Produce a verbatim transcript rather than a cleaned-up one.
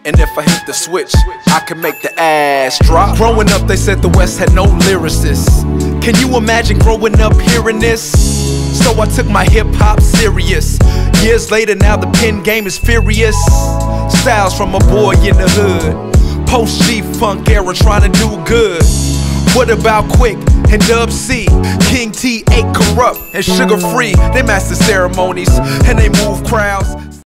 And if I hit the switch, I can make the ass drop. Growing up, they said the West had no lyricists. Can you imagine growing up hearing this? So I took my hip-hop serious. Years later, now the pen game is furious. Styles from a boy in the hood, post G-Funk era trying to do good. What about Quick and Dub C? King T ain't corrupt and sugar free. They master ceremonies and they move crowds.